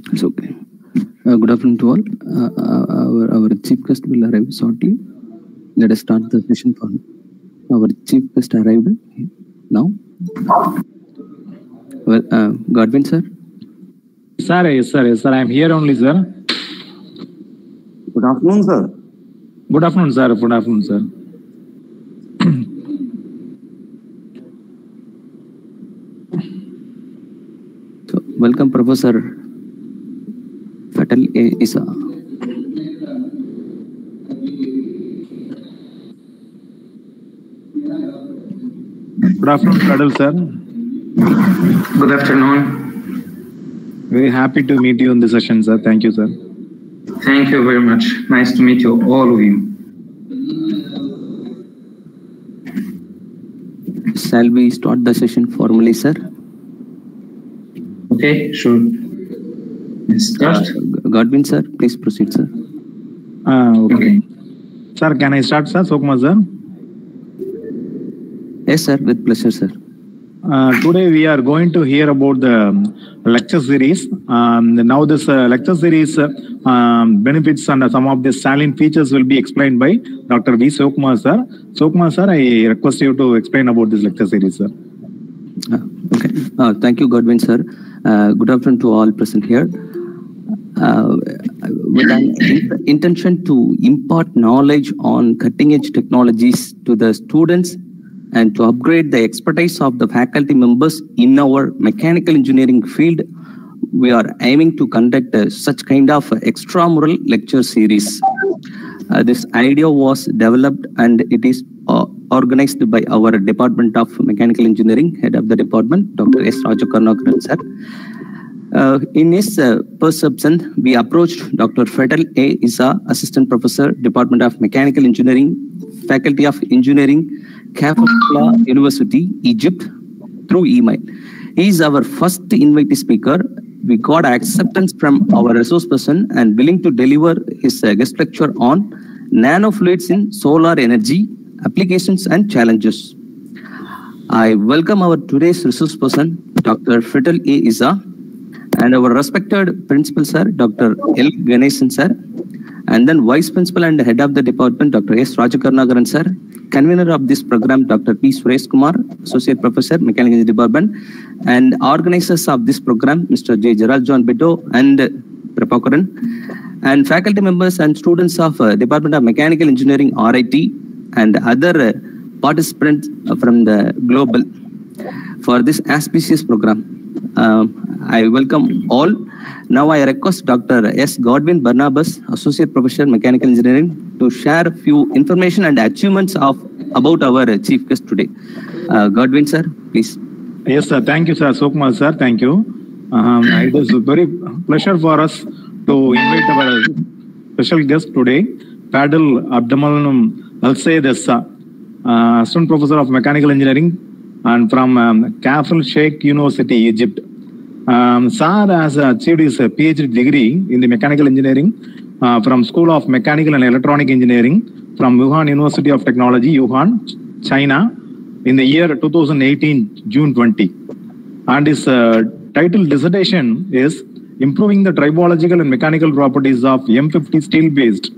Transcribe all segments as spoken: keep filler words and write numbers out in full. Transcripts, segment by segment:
It's okay. Uh, good afternoon to all. Uh, our, our chief guest will arrive shortly. Let us start the session for our chief guest arrived now. Well, uh, Godwin, sir. Sir, yes, sir, yes, sir. I am here only, sir. Good afternoon, sir. Good afternoon, sir. Good afternoon, sir. So, welcome, Professor Fatal A. Issa. Good afternoon, Fatal, sir. Good afternoon. Very happy to meet you in the session, sir. Thank you, sir. Thank you very much. Nice to meet you, all of you. Shall we start the session formally, sir? Okay, sure. Let's start. Uh, Godwin, sir, please proceed, sir. Uh, okay. Okay. Sir, can I start, sir? Sokma, sir. Yes, sir, with pleasure, sir. Uh, today we are going to hear about the um, lecture series. Um, now this uh, lecture series uh, um, benefits and uh, some of the salient features will be explained by Doctor V. Sokma, sir. Sokma, sir, I request you to explain about this lecture series, sir. Uh, okay. Uh, thank you, Godwin, sir. Uh, good afternoon to all present here. Uh, with an in intention to impart knowledge on cutting-edge technologies to the students and to upgrade the expertise of the faculty members in our mechanical engineering field, we are aiming to conduct uh, such kind of extramural lecture series. Uh, this idea was developed and it is uh, organized by our Department of Mechanical Engineering, head of the department, Doctor S. Rajakarnakaran, sir. Uh, in his uh, perception, we approached Doctor Fatal A. Issa, Assistant Professor, Department of Mechanical Engineering, Faculty of Engineering, Kafala University, Egypt, through email. He is our first invitee speaker. We got acceptance from our resource person and willing to deliver his uh, guest lecture on nanofluids in solar energy, applications and challenges. I welcome our today's resource person, Doctor Fatal A. Issa, and our respected principal, sir, Doctor L. Ganesan, sir, and then Vice Principal and Head of the Department, Doctor S. Rajakarnakaran, sir, Convener of this program, Doctor P. Suresh Kumar, Associate Professor, Mechanical Engineering Department, and organizers of this program, Mister J. Gerald John Beto and Prabhakaran, and faculty members and students of uh, Department of Mechanical Engineering, R I T, and other uh, participants from the global for this auspicious program. Uh, I welcome all. Now I request Doctor S. Godwin Barnabas, Associate Professor, Mechanical Engineering, to share a few information and achievements of about our uh, chief guest today. Uh, Godwin, sir, please. Yes, sir. Thank you, sir. Sokma, sir. Thank you. Um, it is a very pleasure for us to invite our special guest today, Fadil Abdamalnum Alsaydessa, uh, Assistant Professor of Mechanical Engineering and from um, Kafr Sheikh University, Egypt. Um, Sir has achieved his PhD degree in the Mechanical Engineering uh, from School of Mechanical and Electronic Engineering from Wuhan University of Technology, Wuhan, China, in the year two thousand eighteen, June twentieth. And his uh, title dissertation is Improving the Tribological and Mechanical Properties of M fifty Steel-Based.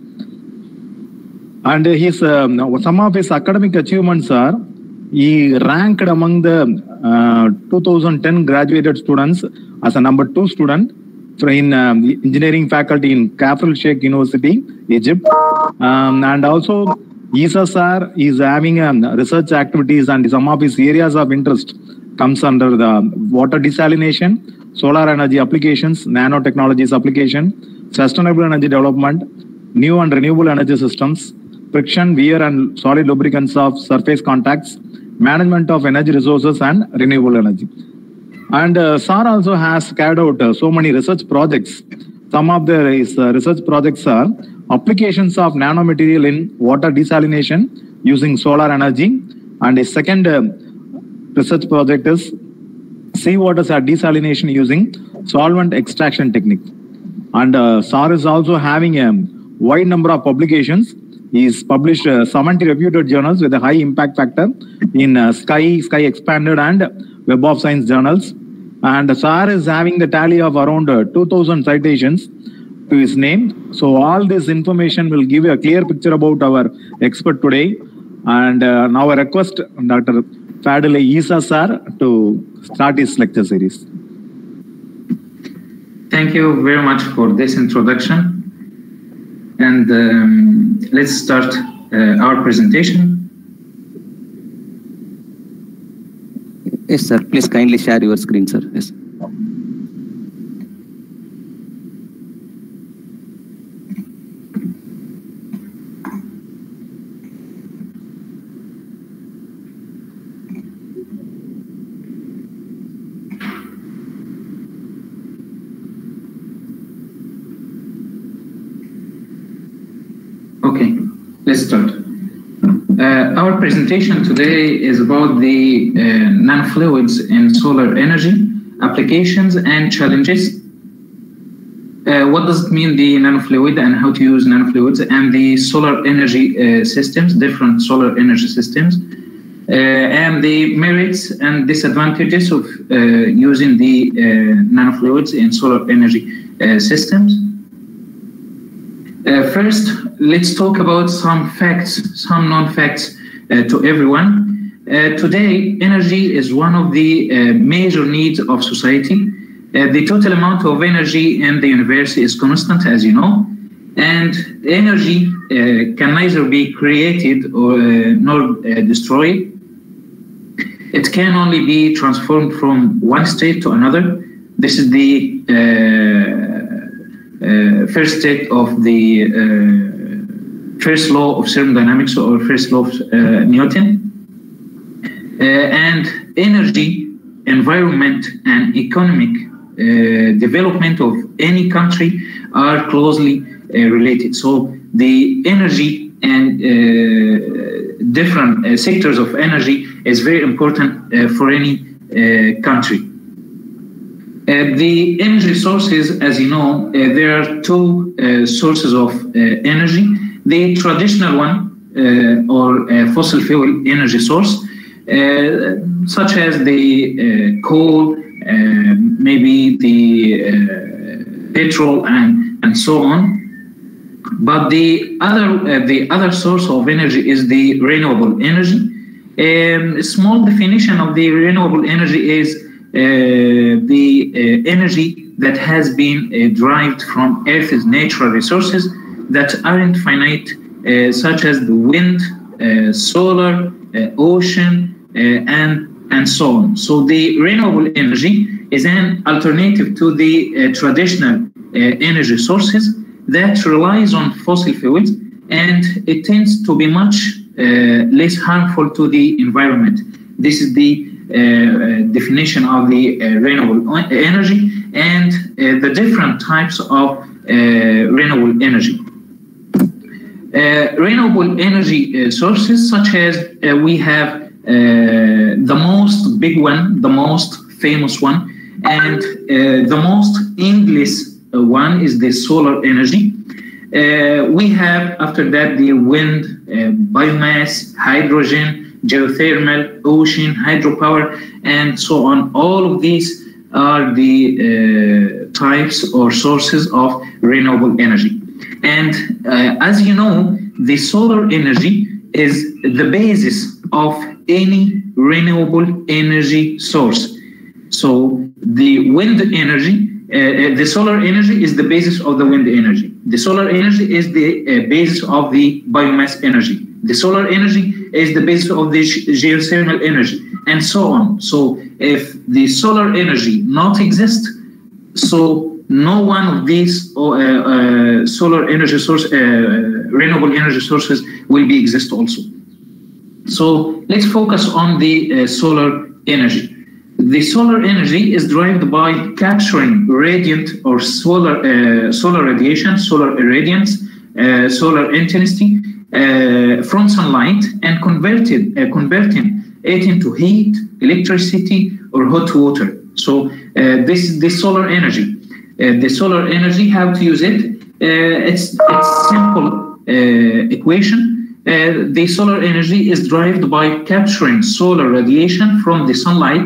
And his um, some of his academic achievements are, he ranked among the uh, two thousand ten graduated students as a number two student in um, engineering faculty in Kafr Sheikh University, Egypt. Um, and also, Issa sir is having um, research activities and some of his areas of interest comes under the water desalination, solar energy applications, nanotechnologies application, sustainable energy development, new and renewable energy systems, friction, wear and solid lubricants of surface contacts, management of energy resources and renewable energy. And uh, S A R also has carried out uh, so many research projects. Some of the uh, research projects are applications of nanomaterial in water desalination using solar energy. And a second uh, research project is seawater desalination using solvent extraction technique. And uh, S A R is also having a wide number of publications. He's published uh, seventy reputed journals with a high impact factor in uh, Sky, Sky Expanded and Web of Science journals. And S A R is having the tally of around uh, two thousand citations to his name. So all this information will give you a clear picture about our expert today. And uh, now I request Doctor Fadil Isa sir to start his lecture series. Thank you very much for this introduction. And um, let's start uh, our presentation. Yes, sir. Please kindly share your screen, sir. Yes. Okay, let's start. Uh, our presentation today is about the uh, nanofluids in solar energy, applications and challenges. Uh, what does it mean, the nanofluid, and how to use nanofluids, and the solar energy uh, systems, different solar energy systems, uh, and the merits and disadvantages of uh, using the uh, nanofluids in solar energy uh, systems. Uh, first, let's talk about some facts, some non-facts uh, to everyone. Uh, today, energy is one of the uh, major needs of society. Uh, the total amount of energy in the universe is constant, as you know, and energy uh, can neither be created or uh, nor uh, destroyed. It can only be transformed from one state to another. This is the uh, Uh, first state of the uh, first law of thermodynamics, or first law of uh, Newton. Uh, and energy, environment, and economic uh, development of any country are closely uh, related. So the energy and uh, different uh, sectors of energy is very important uh, for any uh, country. Uh, the energy sources, as you know, uh, there are two uh, sources of uh, energy. The traditional one, uh, or uh, fossil fuel energy source, uh, such as the uh, coal, uh, maybe the uh, petrol, and, and so on. But the other, uh, the other source of energy is the renewable energy. Um, a small definition of the renewable energy is Uh, the uh, energy that has been uh, derived from Earth's natural resources that aren't finite, uh, such as the wind, uh, solar, uh, ocean, uh, and, and so on. So the renewable energy is an alternative to the uh, traditional uh, energy sources that relies on fossil fuels, and it tends to be much uh, less harmful to the environment. This is the Uh, definition of the uh, renewable energy and uh, the different types of uh, renewable energy. Uh, renewable energy uh, sources, such as uh, we have uh, the most big one, the most famous one, and uh, the most English one is the solar energy. Uh, we have after that the wind, uh, biomass, hydrogen, geothermal, ocean, hydropower, and so on. All of these are the uh, types or sources of renewable energy. And uh, as you know, the solar energy is the basis of any renewable energy source. So the wind energy, uh, the solar energy is the basis of the wind energy. The solar energy is the uh, basis of the biomass energy. The solar energy is the basis of the geothermal energy, and so on. So if the solar energy not exist, so no one of these uh, uh, solar energy source, uh, renewable energy sources will be exist also. So let's focus on the uh, solar energy. The solar energy is derived by capturing radiant or solar uh, solar radiation, solar irradiance, uh, solar intensity, Uh, from sunlight, and converted, uh, converting it into heat, electricity, or hot water. So uh, this is the solar energy. Uh, the solar energy, how to use it? Uh, it's it's simple uh, equation. Uh, the solar energy is derived by capturing solar radiation from the sunlight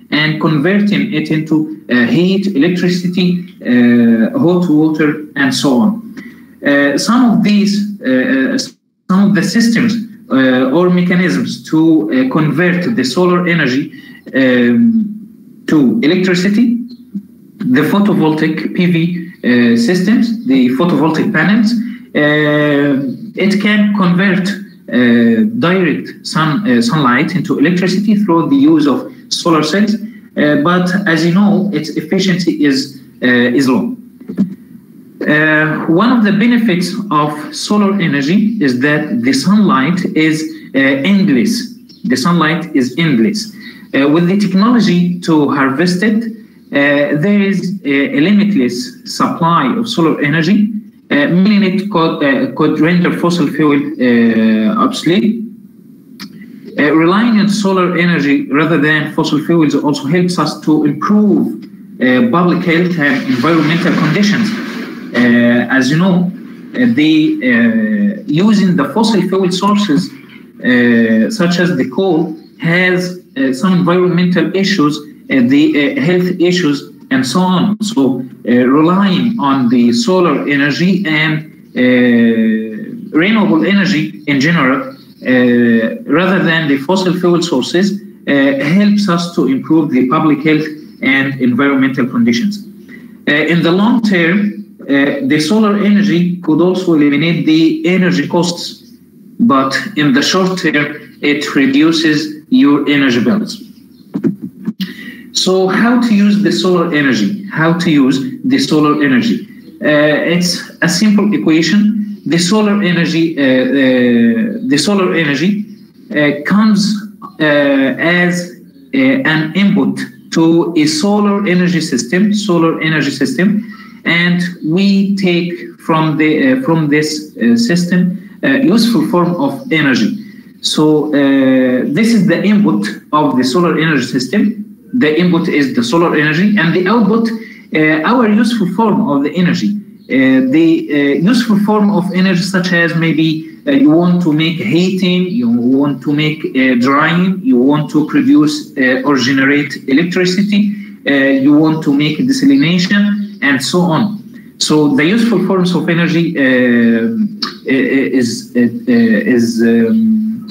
and converting it into uh, heat, electricity, uh, hot water, and so on. Uh, some of these, uh, some of the systems uh, or mechanisms to uh, convert the solar energy um, to electricity, the photovoltaic P V uh, systems, the photovoltaic panels, uh, it can convert uh, direct sun, uh, sunlight into electricity through the use of solar cells, uh, but as you know, its efficiency is, uh, is low. Uh, one of the benefits of solar energy is that the sunlight is uh, endless. The sunlight is endless. Uh, with the technology to harvest it, uh, there is a, a limitless supply of solar energy, uh, meaning it could, uh, could render fossil fuel uh, obsolete. Uh, relying on solar energy rather than fossil fuels also helps us to improve uh, public health and environmental conditions. Uh, as you know, uh, the uh, using the fossil fuel sources, uh, such as the coal, has uh, some environmental issues, uh, the uh, health issues, and so on. So, uh, relying on the solar energy and uh, renewable energy in general, uh, rather than the fossil fuel sources, uh, helps us to improve the public health and environmental conditions. Uh, in the long term, Uh, the solar energy could also eliminate the energy costs, but in the short term, it reduces your energy bills. So how to use the solar energy? How to use the solar energy? Uh, it's a simple equation. The solar energy, uh, uh, the solar energy uh, comes uh, as uh, an input to a solar energy system, solar energy system, and we take from the uh, from this uh, system a uh, useful form of energy. So uh, this is the input of the solar energy system. The input is the solar energy, and the output, uh, our useful form of the energy. Uh, the uh, useful form of energy, such as maybe uh, you want to make heating, you want to make uh, drying, you want to produce uh, or generate electricity, uh, you want to make desalination, and so on. So the useful forms of energy uh, is uh, is um,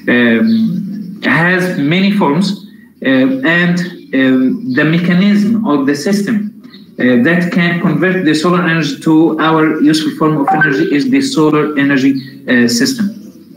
um, has many forms, uh, and um, the mechanism of the system uh, that can convert the solar energy to our useful form of energy is the solar energy uh, system.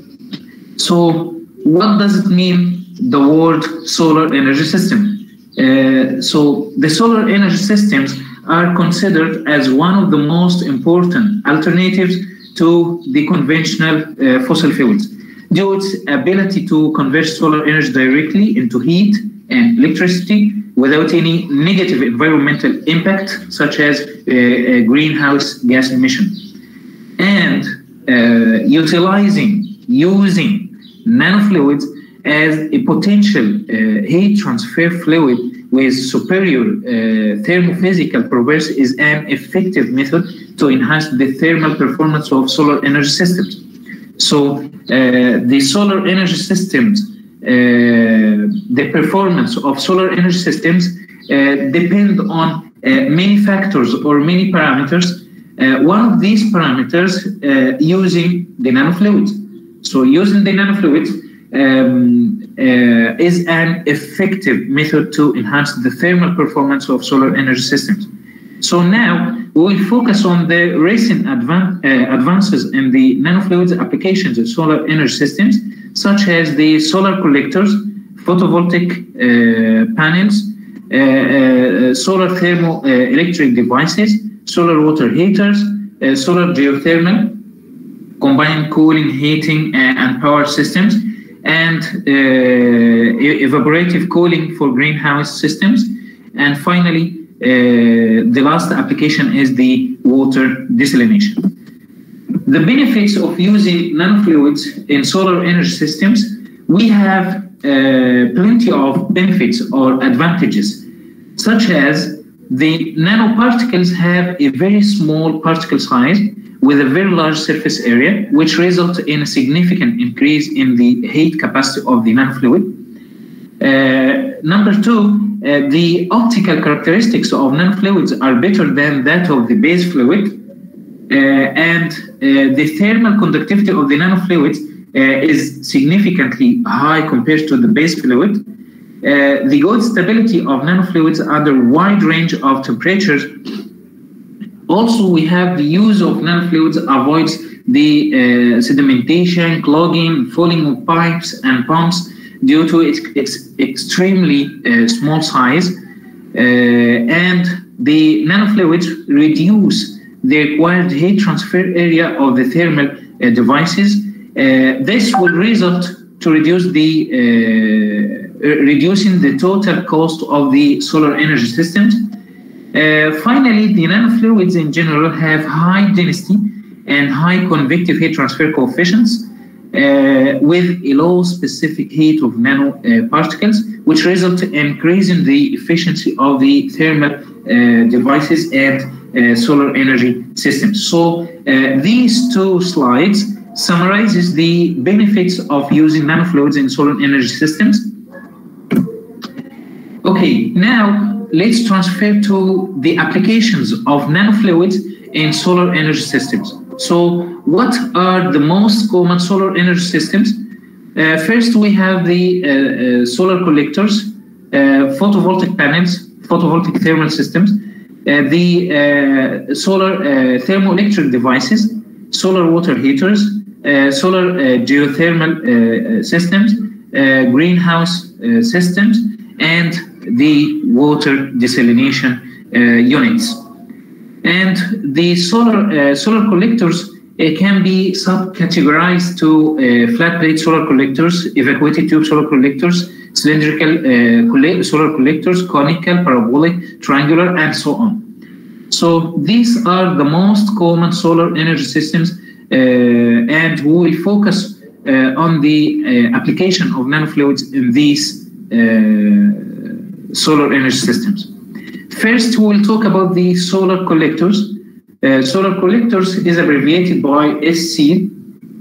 So what does it mean, the word solar energy system? Uh, so the solar energy systems are considered as one of the most important alternatives to the conventional uh, fossil fuels due to its ability to convert solar energy directly into heat and electricity without any negative environmental impact, such as uh, uh, greenhouse gas emission. And uh, utilizing, using nanofluids as a potential uh, heat transfer fluid with superior uh, thermophysical properties is an effective method to enhance the thermal performance of solar energy systems. So uh, the solar energy systems, uh, the performance of solar energy systems uh, depend on uh, many factors or many parameters. Uh, one of these parameters uh, using the nanofluids. So using the nanofluids Um, uh, is an effective method to enhance the thermal performance of solar energy systems. So now we will focus on the recent advan uh, advances in the nanofluids applications of solar energy systems, such as the solar collectors, photovoltaic uh, panels, uh, uh, solar thermoelectric uh, devices, solar water heaters, uh, solar geothermal, combined cooling, heating, uh, and power systems, and uh, evaporative cooling for greenhouse systems. And finally, uh, the last application is the water desalination. The benefits of using nanofluids in solar energy systems, we have uh, plenty of benefits or advantages, such as the nanoparticles have a very small particle size with a very large surface area, which results in a significant increase in the heat capacity of the nanofluid. Uh, number two, uh, the optical characteristics of nanofluids are better than that of the base fluid, uh, and uh, the thermal conductivity of the nanofluids uh, is significantly high compared to the base fluid. Uh, the good stability of nanofluids under a wide range of temperatures. Also, we have the use of nanofluids avoids the uh, sedimentation, clogging, falling of pipes and pumps due to its, its extremely uh, small size. Uh, and the nanofluids reduce the required heat transfer area of the thermal uh, devices. Uh, this will result to reduce the uh, reducing the total cost of the solar energy systems. Uh, finally, the nanofluids in general have high density and high convective heat transfer coefficients uh, with a low specific heat of nanoparticles, uh, which result in increasing the efficiency of the thermal uh, devices and uh, solar energy systems. So uh, these two slides summarizes the benefits of using nanofluids in solar energy systems. Okay, now let's transfer to the applications of nanofluids in solar energy systems. So what are the most common solar energy systems? Uh, first, we have the uh, uh, solar collectors, uh, photovoltaic panels, photovoltaic thermal systems, uh, the uh, solar uh, thermoelectric devices, solar water heaters, uh, solar uh, geothermal uh, systems, uh, greenhouse uh, systems, and the water desalination uh, units. And the solar uh, solar collectors uh, can be subcategorized to uh, flat plate solar collectors, evacuated tube solar collectors, cylindrical uh, coll solar collectors, conical, parabolic, triangular, and so on. So these are the most common solar energy systems, uh, and we will focus uh, on the uh, application of nanofluids in these uh, solar energy systems. First, we will talk about the solar collectors. Uh, solar collectors is abbreviated by S C.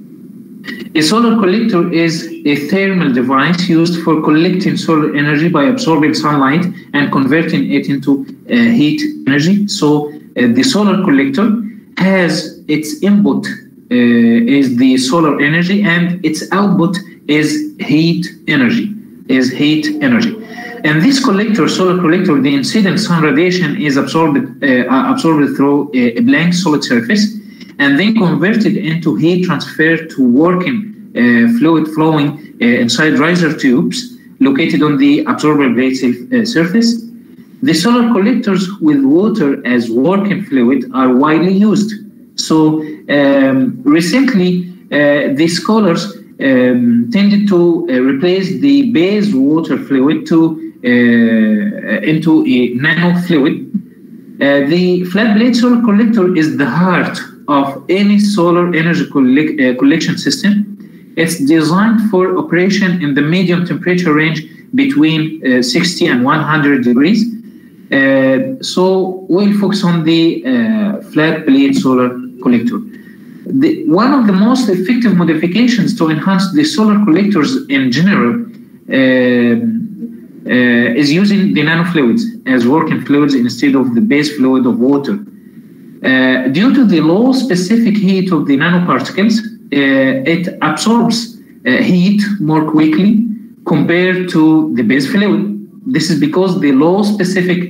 A solar collector is a thermal device used for collecting solar energy by absorbing sunlight and converting it into uh, heat energy. So uh, the solar collector has its input uh, is the solar energy, and its output is heat energy, is heat energy. And this collector, solar collector, the incident sun radiation is absorbed uh, absorbed through a blank solid surface and then converted into heat transfer to working uh, fluid flowing uh, inside riser tubes located on the absorber plate uh, surface. The solar collectors with water as working fluid are widely used. So um, recently, uh, the scholars um, tended to uh, replace the base water fluid to Uh, into a nanofluid. Uh, the flat plate solar collector is the heart of any solar energy collect, uh, collection system. It's designed for operation in the medium temperature range between uh, sixty and one hundred degrees. Uh, so we'll focus on the uh, flat plate solar collector. The, one of the most effective modifications to enhance the solar collectors in general uh, Uh, is using the nanofluids as working fluids instead of the base fluid of water. Uh, due to the low specific heat of the nanoparticles, uh, it absorbs uh, heat more quickly compared to the base fluid. This is because the low specific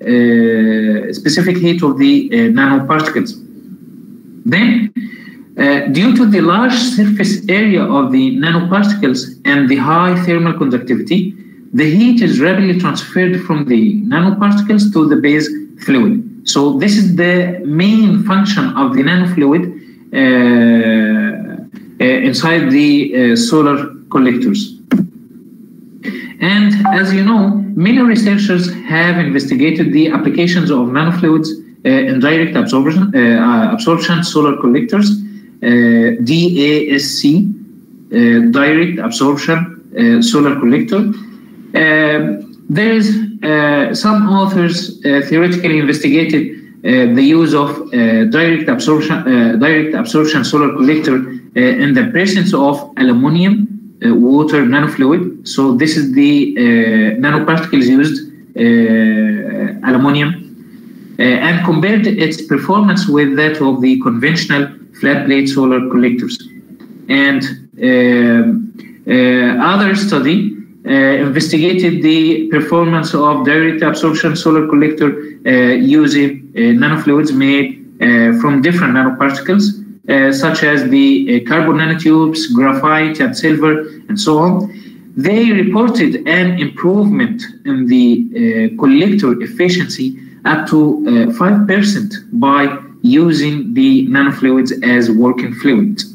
uh, specific heat of the uh, nanoparticles. Then, uh, due to the large surface area of the nanoparticles and the high thermal conductivity, the heat is rapidly transferred from the nanoparticles to the base fluid. So this is the main function of the nanofluid uh, uh, inside the uh, solar collectors. And as you know, many researchers have investigated the applications of nanofluids uh, in direct absorption, uh, absorption solar collectors, uh, D A S C, uh, direct absorption uh, solar collector. Uh, there's uh, some authors uh, theoretically investigated uh, the use of uh, direct absorption, uh, direct absorption solar collector uh, in the presence of aluminum uh, water nanofluid. So this is the uh, nanoparticles used, uh, aluminum, uh, and compared its performance with that of the conventional flat plate solar collectors. And uh, uh, other study uh, investigated the performance of direct absorption solar collector uh, using uh, nanofluids made uh, from different nanoparticles, uh, such as the uh, carbon nanotubes, graphite, and silver, and so on. They reported an improvement in the uh, collector efficiency up to uh, five percent by using the nanofluids as working fluids.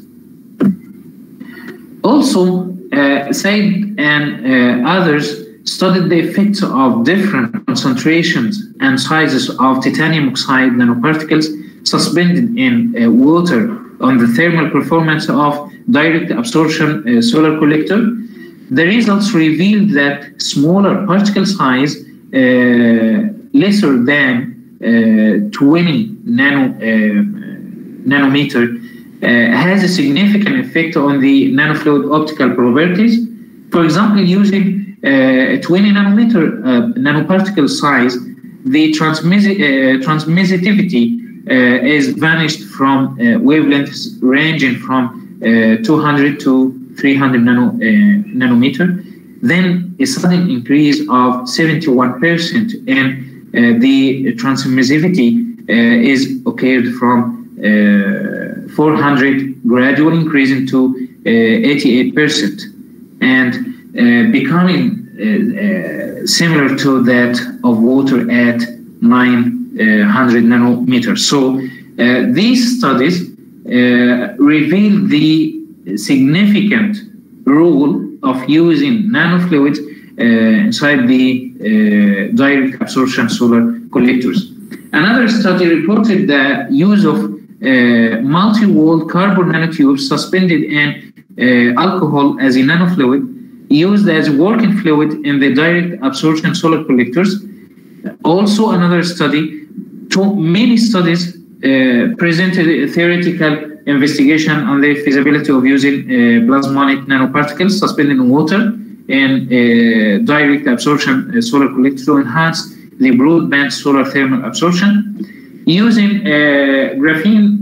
Also, uh, Said and uh, others studied the effects of different concentrations and sizes of titanium oxide nanoparticles suspended in uh, water on the thermal performance of direct absorption uh, solar collector. The results revealed that smaller particle size, uh, lesser than uh, twenty nano, uh, nanometer, uh, has a significant effect on the nanofluid optical properties. For example, using uh, twenty nanometer uh, nanoparticle size, the transmiss- uh, transmissivity uh, is vanished from uh, wavelengths ranging from uh, two hundred to three hundred nano, uh, nanometer. Then a sudden increase of seventy-one percent, and uh, the transmissivity uh, is occurred from uh, four hundred, gradually increasing to uh, eighty-eight percent, and uh, becoming uh, uh, similar to that of water at nine hundred nanometers. So uh, these studies uh, reveal the significant role of using nanofluids uh, inside the uh, direct absorption solar collectors. Another study reported the use of uh, multi-wall carbon nanotubes suspended in uh, alcohol as a nanofluid used as working fluid in the direct absorption solar collectors. Also, another study, to many studies uh, presented a theoretical investigation on the feasibility of using uh, plasmonic nanoparticles suspended in water in uh, direct absorption uh, solar collector to enhance the broadband solar thermal absorption using uh, graphene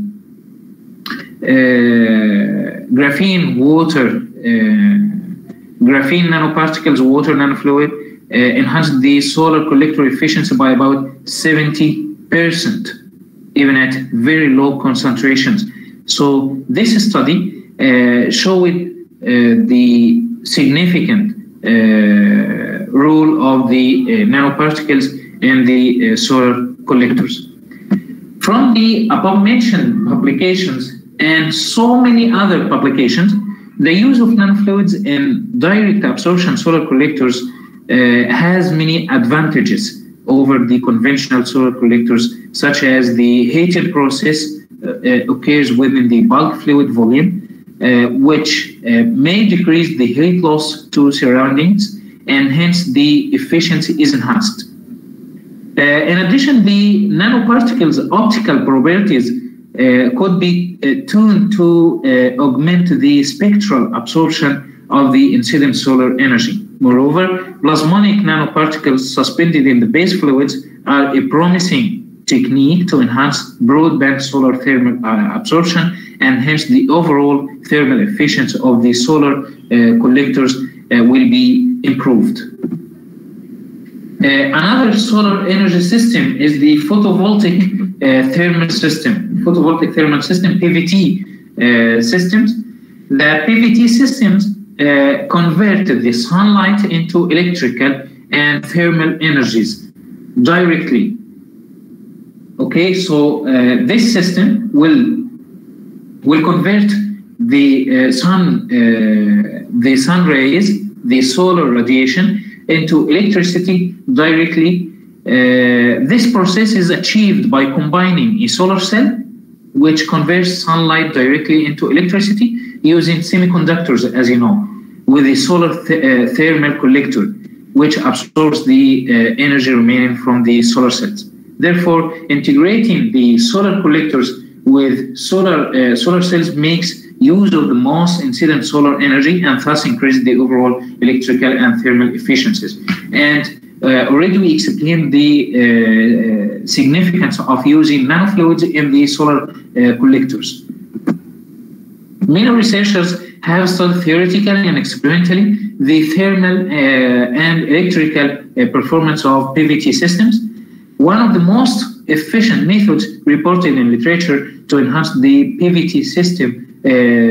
uh, graphene water uh, graphene nanoparticles water nanofluid uh, enhanced the solar collector efficiency by about seventy percent, even at very low concentrations. So this study uh, showed uh, the significant uh, role of the uh, nanoparticles in the uh, solar collectors. From the above-mentioned publications and so many other publications, the use of nanofluids in direct absorption solar collectors uh, has many advantages over the conventional solar collectors, such as the heating process uh, uh, occurs within the bulk fluid volume, uh, which uh, may decrease the heat loss to surroundings, and hence the efficiency is enhanced. Uh, in addition, the nanoparticles' optical properties uh, could be uh, tuned to uh, augment the spectral absorption of the incident solar energy. Moreover, plasmonic nanoparticles suspended in the base fluids are a promising technique to enhance broadband solar thermal uh, absorption, and hence the overall thermal efficiency of the solar uh, collectors uh, will be improved. Uh, another solar energy system is the photovoltaic uh, thermal system, photovoltaic thermal system, P V T uh, systems. The P V T systems uh, convert the sunlight into electrical and thermal energies directly. Okay, so uh, this system will will convert the uh, sun uh, the sun rays, the solar radiation, into electricity directly. Uh, this process is achieved by combining a solar cell, which converts sunlight directly into electricity using semiconductors, as you know, with a solar th uh, thermal collector, which absorbs the uh, energy remaining from the solar cells. Therefore, integrating the solar collectors with solar uh, solar cells makes use of the most incident solar energy and thus increase the overall electrical and thermal efficiencies. And uh, already we explained the uh, significance of using nanofluids in the solar uh, collectors. Many researchers have studied theoretically and experimentally the thermal uh, and electrical uh, performance of P V T systems. One of the most efficient methods reported in literature to enhance the P V T system uh,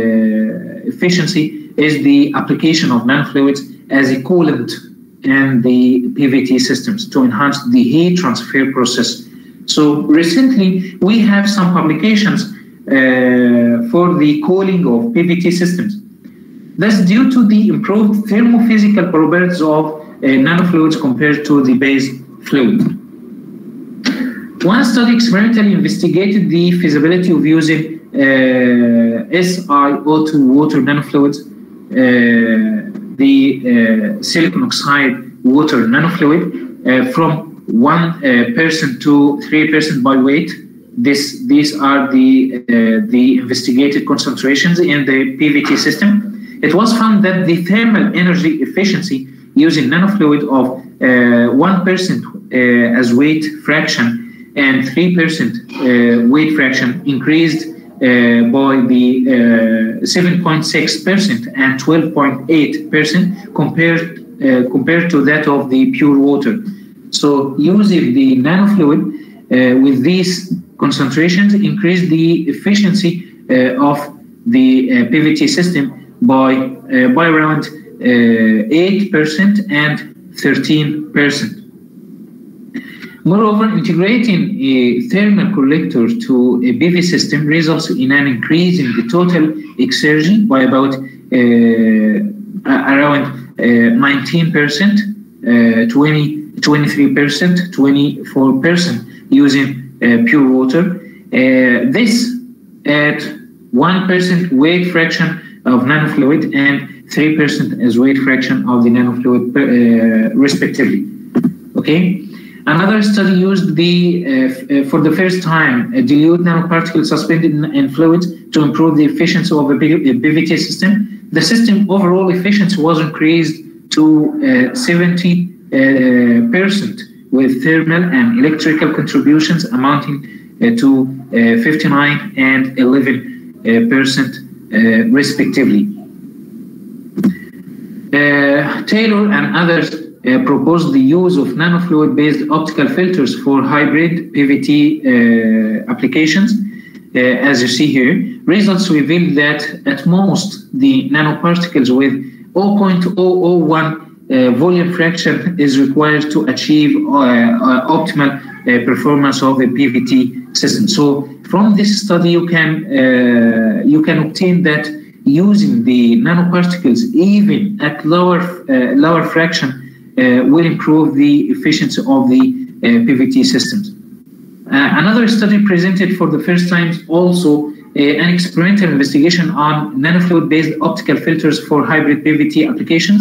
efficiency is the application of nanofluids as a coolant in the P V T systems to enhance the heat transfer process. So recently we have some publications uh, for the cooling of P V T systems. That's due to the improved thermophysical properties of uh, nanofluids compared to the base fluid. One study experimentally investigated the feasibility of using uh, S i O two water nanofluids, uh, the uh, silicon oxide water nanofluid, uh, from one uh, percent to three percent by weight. This, these are the, uh, the investigated concentrations in the P V T system. It was found that the thermal energy efficiency using nanofluid of uh, one percent uh, as weight fraction and three percent uh, weight fraction increased uh, by the uh, seven point six percent and twelve point eight percent compared, uh, compared to that of the pure water. So using the nanofluid uh, with these concentrations increased the efficiency uh, of the uh, P V T system by, uh, by around uh, eight percent and thirteen percent. Moreover, integrating a thermal collector to a P V system results in an increase in the total exergy by about uh, around uh, nineteen percent, uh, twenty, twenty-three percent, twenty-four percent using uh, pure water. Uh, this at one percent weight fraction of nanofluid and three percent as weight fraction of the nanofluid uh, respectively. Okay. Another study used the, uh, for the first time, a dilute nanoparticles suspended in, in fluids to improve the efficiency of a P V T system. The system overall efficiency was increased to uh, seventy percent uh, with thermal and electrical contributions amounting uh, to uh, fifty-nine and eleven percent uh, respectively. Uh, Taylor and others Uh, proposed the use of nanofluid-based optical filters for hybrid P V T uh, applications. Uh, as you see here, results reveal that at most the nanoparticles with zero point zero zero one uh, volume fraction is required to achieve uh, uh, optimal uh, performance of a P V T system. So from this study, you can uh, you can obtain that using the nanoparticles even at lower uh, lower fraction Uh, will improve the efficiency of the uh, P V T systems. Uh, another study presented for the first time also uh, an experimental investigation on nanofluid-based optical filters for hybrid P V T applications.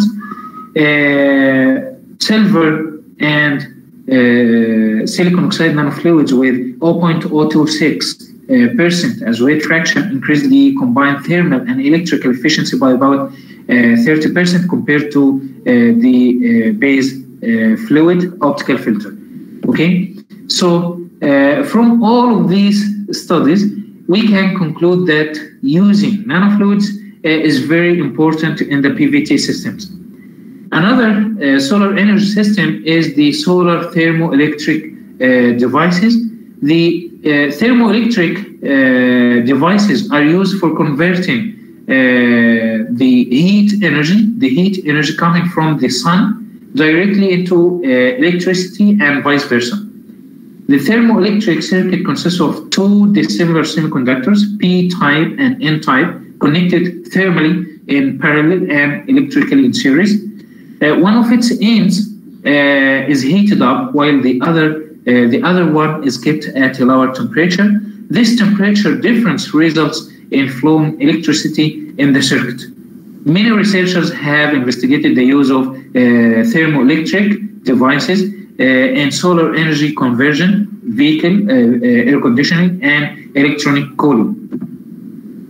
Uh, silver and uh, silicon oxide nanofluids with zero point zero two six percent uh, as weight fraction increased the combined thermal and electrical efficiency by about thirty percent uh, compared to uh, the uh, base uh, fluid optical filter. Okay, so uh, from all of these studies, we can conclude that using nanofluids uh, is very important in the P V T systems. Another uh, solar energy system is the solar thermoelectric uh, devices. The uh, thermoelectric uh, devices are used for converting Uh, the heat energy, the heat energy coming from the sun directly into uh, electricity and vice versa. The thermoelectric circuit consists of two dissimilar semiconductors, P-type and N-type, connected thermally in parallel and electrically in series. Uh, one of its ends uh, is heated up while the other, uh, the other one is kept at a lower temperature. This temperature difference results in flowing electricity in the circuit. Many researchers have investigated the use of uh, thermoelectric devices uh, in solar energy conversion, vehicle, uh, uh, air conditioning, and electronic cooling.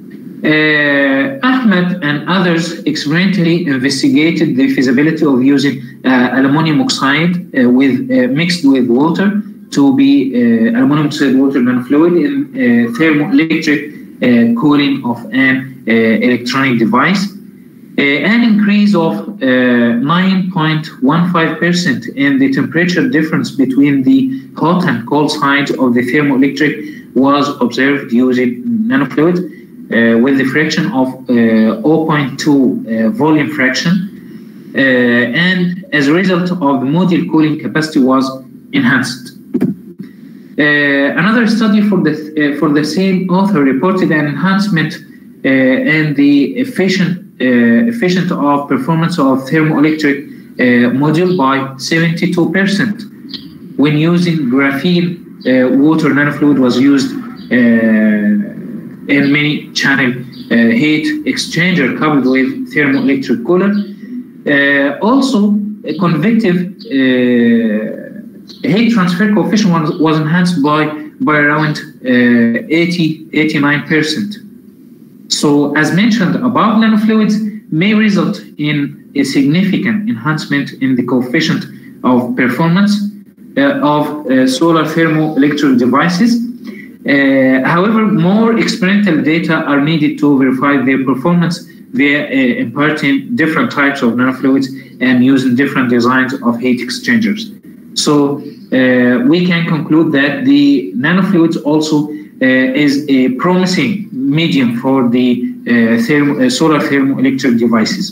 Uh, Ahmed and others experimentally investigated the feasibility of using uh, aluminum oxide uh, with uh, mixed with water to be uh, aluminum oxide water nanofluid in uh, thermoelectric uh, cooling of an uh, electronic device. Uh, an increase of nine point one five percent in the temperature difference between the hot and cold sides of the thermoelectric was observed using nanofluid uh, with the fraction of uh, zero point two uh, volume fraction. Uh, and as a result of the module cooling capacity was enhanced. Uh, another study for the, uh, for the same author reported an enhancement uh, in the efficient Uh, efficient of performance of thermoelectric uh, module by seventy-two percent when using graphene uh, water nanofluid was used uh, in many channel uh, heat exchanger coupled with thermoelectric cooler. Uh, also, a convective uh, heat transfer coefficient was, was enhanced by, by around uh, eighty, eighty-nine percent. So, as mentioned above, nanofluids may result in a significant enhancement in the coefficient of performance uh, of uh, solar thermoelectric devices. Uh, however, more experimental data are needed to verify their performance via uh, imparting different types of nanofluids and using different designs of heat exchangers. So, uh, we can conclude that the nanofluids also uh, is a promising medium for the uh, thermo, uh, solar thermoelectric devices.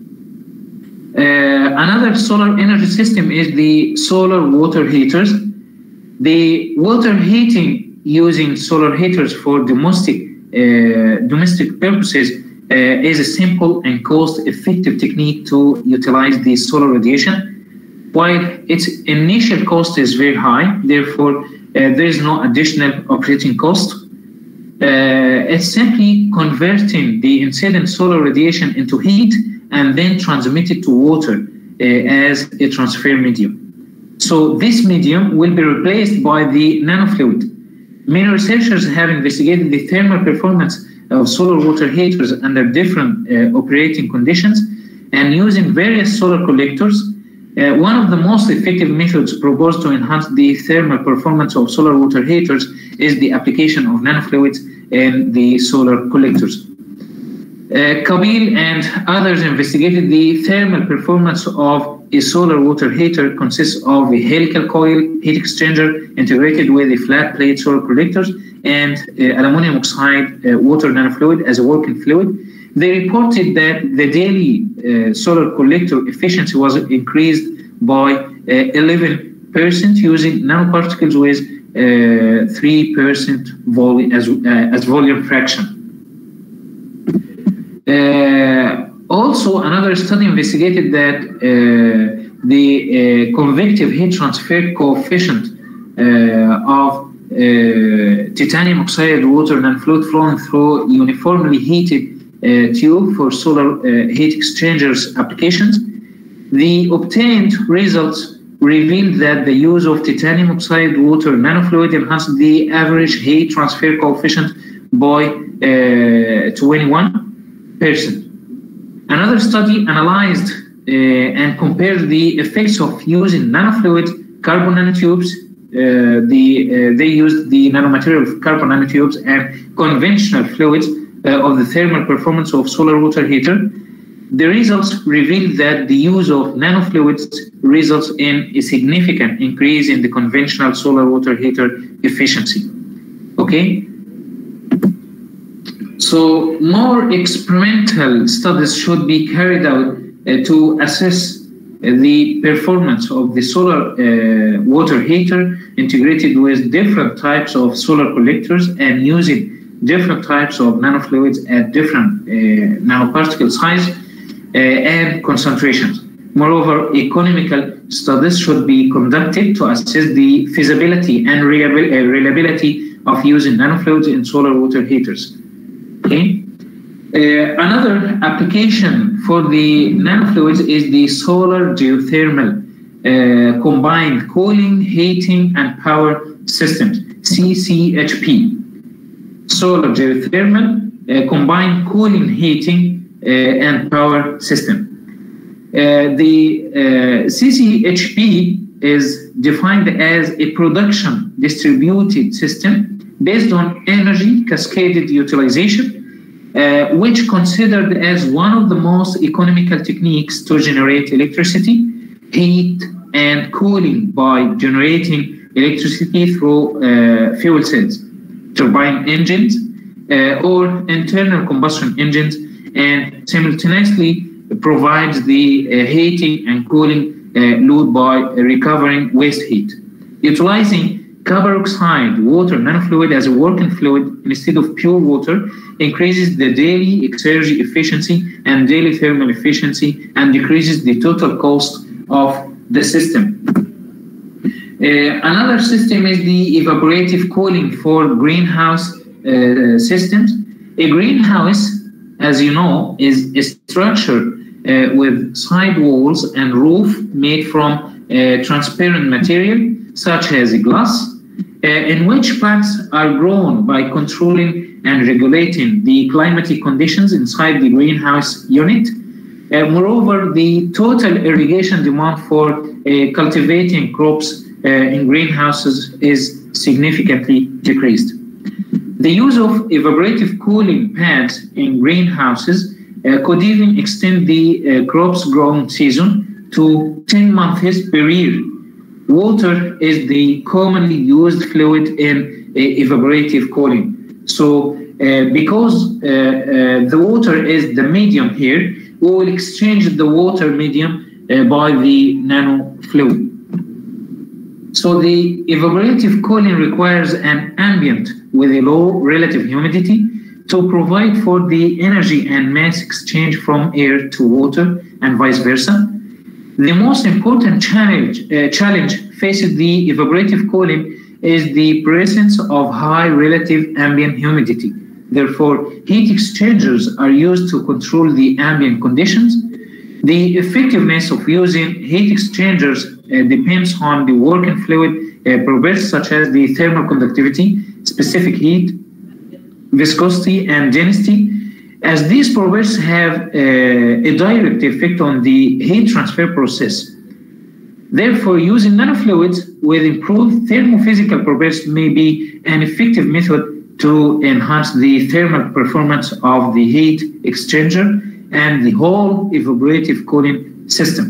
Uh, another solar energy system is the solar water heaters. The water heating using solar heaters for domestic, uh, domestic purposes uh, is a simple and cost-effective technique to utilize the solar radiation. While its initial cost is very high, therefore uh, there is no additional operating cost. Uh, it's simply converting the incident solar radiation into heat and then transmit it to water uh, as a transfer medium. So this medium will be replaced by the nanofluid. Many researchers have investigated the thermal performance of solar water heaters under different uh, operating conditions and using various solar collectors. Uh, one of the most effective methods proposed to enhance the thermal performance of solar water heaters is the application of nanofluids in the solar collectors. Uh, Kabil and others investigated the thermal performance of a solar water heater consists of a helical coil heat exchanger integrated with a flat plate solar collectors and uh, aluminum oxide uh, water nanofluid as a working fluid. They reported that the daily uh, solar collector efficiency was increased by uh, eleven percent using nanoparticles with uh, three percent volume as, uh, as volume fraction. Uh, also, another study investigated that uh, the uh, convective heat transfer coefficient uh, of uh, titanium oxide water nanofluid flowing through uniformly heated Uh, tube for solar uh, heat exchangers applications. The obtained results revealed that the use of titanium oxide water nanofluid enhanced the average heat transfer coefficient by uh, twenty-one percent. Another study analyzed uh, and compared the effects of using nanofluid carbon nanotubes. Uh, the, uh, they used the nanomaterial of carbon nanotubes and conventional fluids Uh, of the thermal performance of solar water heater. The results revealed that the use of nanofluids results in a significant increase in the conventional solar water heater efficiency. Okay? So more experimental studies should be carried out uh, to assess uh, the performance of the solar uh, water heater integrated with different types of solar collectors and using different types of nanofluids at different uh, nanoparticle size uh, and concentrations. Moreover, economical studies should be conducted to assess the feasibility and reliability of using nanofluids in solar water heaters. Okay. Uh, another application for the nanofluids is the solar geothermal uh, combined cooling, heating, and power systems, C C H P. Solar geothermal uh, combined cooling, heating, uh, and power system. Uh, the uh, C C H P is defined as a production distributed system based on energy cascaded utilization, uh, which considered as one of the most economical techniques to generate electricity, heat, and cooling by generating electricity through uh, fuel cells, turbine engines, uh, or internal combustion engines, and simultaneously provides the uh, heating and cooling uh, load by recovering waste heat. Utilizing copper oxide water nanofluid as a working fluid instead of pure water increases the daily exergy efficiency and daily thermal efficiency and decreases the total cost of the system. Uh, another system is the evaporative cooling for greenhouse uh, systems. A greenhouse, as you know, is a structure uh, with side walls and roof made from uh, transparent material such as glass, uh, in which plants are grown by controlling and regulating the climatic conditions inside the greenhouse unit. Uh, moreover, the total irrigation demand for uh, cultivating crops uh, in greenhouses is significantly decreased. The use of evaporative cooling pads in greenhouses uh, could even extend the uh, crops growing season to ten months per year. Water is the commonly used fluid in uh, evaporative cooling. So uh, because uh, uh, the water is the medium here, we will exchange the water medium uh, by the nano fluid. So the evaporative cooling requires an ambient with a low relative humidity to provide for the energy and mass exchange from air to water and vice versa. The most important challenge, uh, challenge facing the evaporative cooling is the presence of high relative ambient humidity. Therefore, heat exchangers are used to control the ambient conditions. The effectiveness of using heat exchangers uh, depends on the working fluid uh, properties such as the thermal conductivity, specific heat, viscosity, and density, as these properties have uh, a direct effect on the heat transfer process. Therefore, using nanofluids with improved thermophysical properties may be an effective method to enhance the thermal performance of the heat exchanger and the whole evaporative cooling system.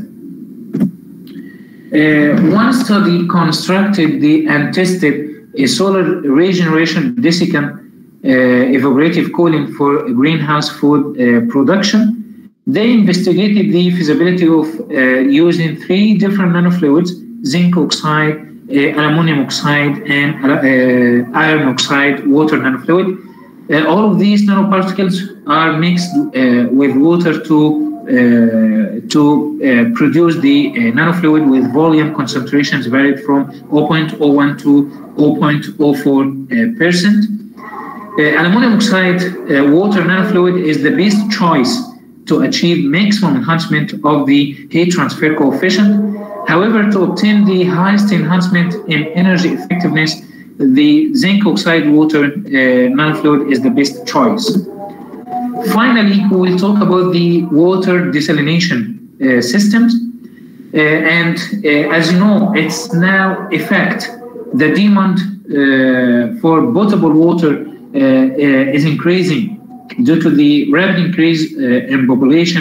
Uh, one study constructed the, and tested a solar regeneration desiccant uh, evaporative cooling for greenhouse food uh, production. They investigated the feasibility of uh, using three different nanofluids, zinc oxide, Uh, aluminum oxide, and uh, iron oxide water nanofluid. Uh, all of these nanoparticles are mixed uh, with water to uh, to uh, produce the uh, nanofluid with volume concentrations varied from zero point zero one to zero point zero four percent. Uh, aluminum oxide uh, water nanofluid is the best choice to achieve maximum enhancement of the heat transfer coefficient. However, to obtain the highest enhancement in energy effectiveness, the zinc oxide water uh, nanofluid is the best choice. Finally, we will talk about the water desalination uh, systems. Uh, and uh, as you know, it's now a fact the demand uh, for potable water uh, uh, is increasing due to the rapid increase uh, in population,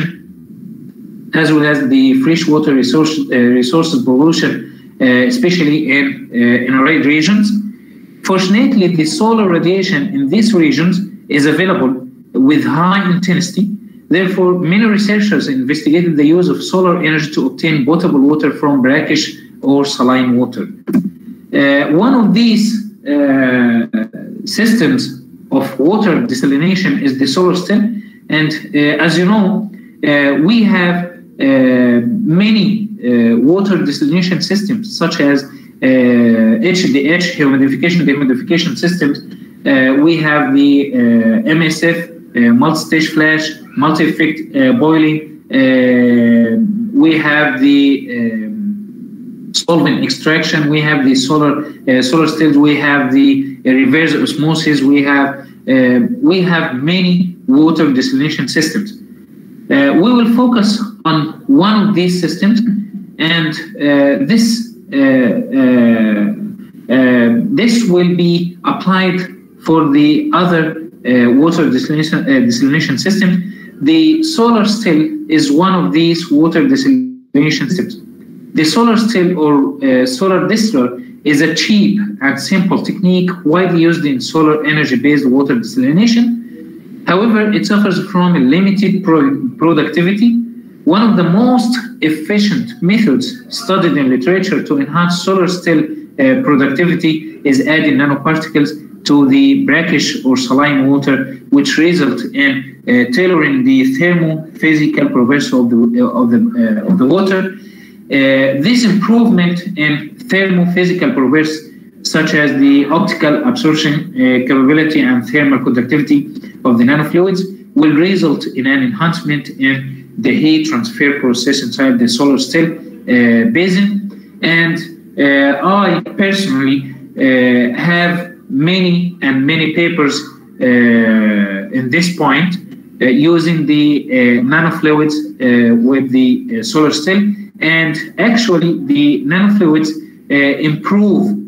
as well as the freshwater resource, uh, resources pollution, uh, especially in, uh, in arid regions. Fortunately, the solar radiation in these regions is available with high intensity. Therefore, many researchers investigated the use of solar energy to obtain potable water from brackish or saline water. Uh, one of these uh, systems of water desalination is the solar cell. And uh, as you know, uh, we have Uh, many uh, water desalination systems, such as uh, H D H, humidification dehumidification systems. Uh, we have the uh, M S F, uh, multi-stage flash, multi-effect uh, boiling. Uh, we have the um, solvent extraction. We have the solar uh, solar stills. We have the uh, reverse osmosis. We have we have many water desalination systems. Uh, we will focus on one of these systems, and uh, this uh, uh, uh, this will be applied for the other uh, water desalination, uh, desalination systems. The solar still is one of these water desalination systems. The solar still or uh, solar distiller is a cheap and simple technique widely used in solar energy-based water desalination. However, it suffers from a limited pro productivity. One of the most efficient methods studied in literature to enhance solar still uh, productivity is adding nanoparticles to the brackish or saline water, which result in uh, tailoring the thermophysical properties of the, uh, of the, uh, of the water. Uh, this improvement in thermophysical properties, such as the optical absorption uh, capability and thermal conductivity of the nanofluids, will result in an enhancement in the heat transfer process inside the solar still uh, basin. And uh, I personally uh, have many and many papers uh, in this point uh, using the uh, nanofluids uh, with the uh, solar still. And actually, the nanofluids uh, improve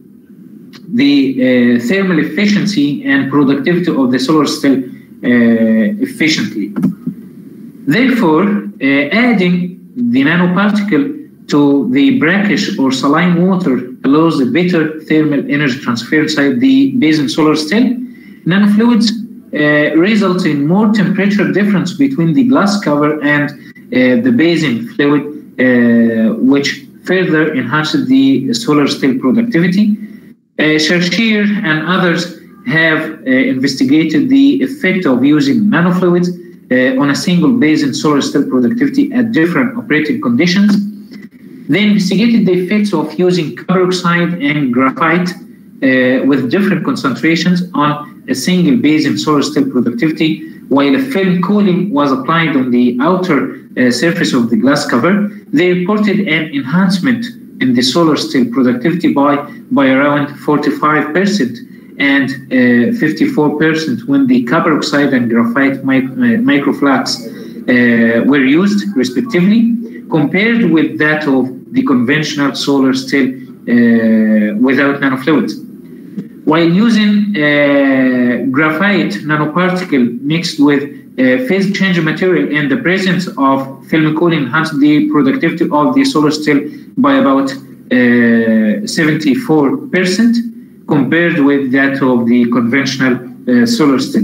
the uh, thermal efficiency and productivity of the solar still uh, efficiently. Therefore, uh, adding the nanoparticle to the brackish or saline water allows a better thermal energy transfer inside the basin solar still. Nanofluids uh, result in more temperature difference between the glass cover and uh, the basin fluid, uh, which further enhances the solar still productivity. Uh, Cherchier and others have uh, investigated the effect of using nanofluids uh, on a single basin solar still productivity at different operating conditions. They investigated the effects of using copper oxide and graphite uh, with different concentrations on a single basin solar still productivity, while a film cooling was applied on the outer uh, surface of the glass cover. They reported an enhancement in the solar still productivity by, by around forty-five percent and uh, fifty-four percent when the copper oxide and graphite mic uh, microflux uh, were used, respectively, compared with that of the conventional solar still uh, without nanofluids. While using uh, graphite nanoparticle mixed with uh, phase change material in the presence of film cooling enhanced the productivity of the solar still by about uh, seventy-four percent compared with that of the conventional uh, solar still.